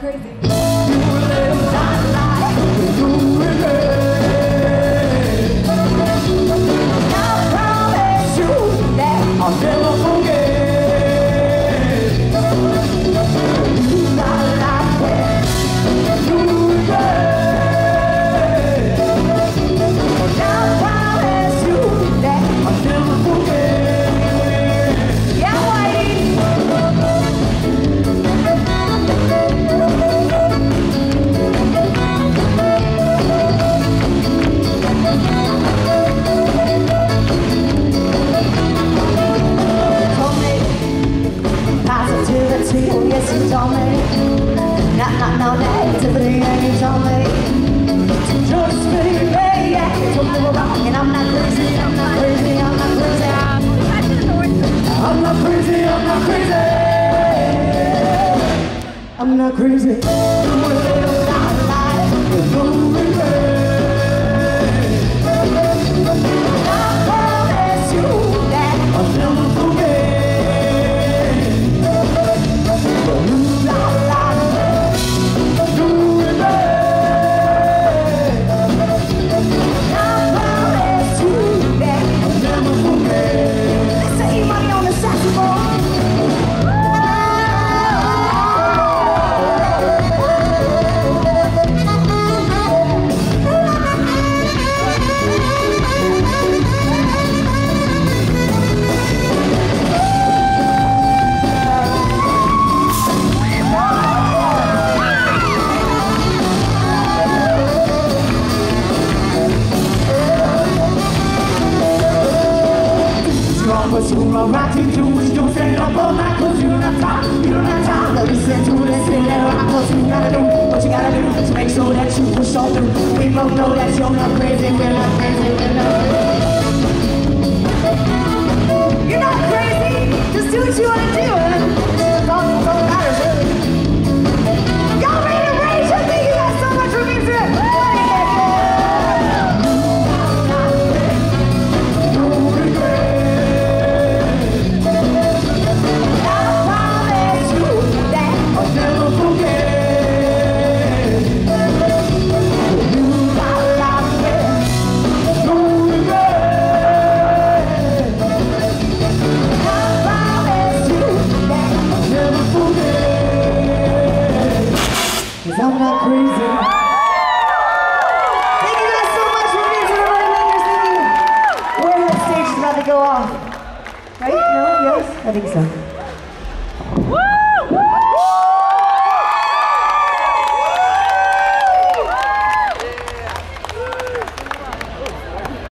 crazy. I'll never forget. You not like that. You regret. But I promise you that I'll never forget. Yeah, Whitey. Positivity, oh yes you told me. Not no negativity, and you told me to just be me, yeah. You told me we're wrong, and I'm not crazy, I'm not crazy, I'm not crazy. I'm not crazy, I'm not crazy. I'm not crazy. You will live that life with no regret. I promise you that I'll never forget. But you're a rotten Jewish, don't stand up all night, cause you're not time, you're not time to listen to this thing that rock, cause you gotta do what you gotta do to make sure that you push on through. We both know that you're not crazy, we're not crazy, we're not crazy. You're not crazy, just do what you wanna do, and that's all that matters, really. Y'all ready to raise your thing? You got so much for me to I'm not crazy. Thank you guys so much for being here. Everybody singing. We're on stage is about to go off. Right? No? Yes? I think so.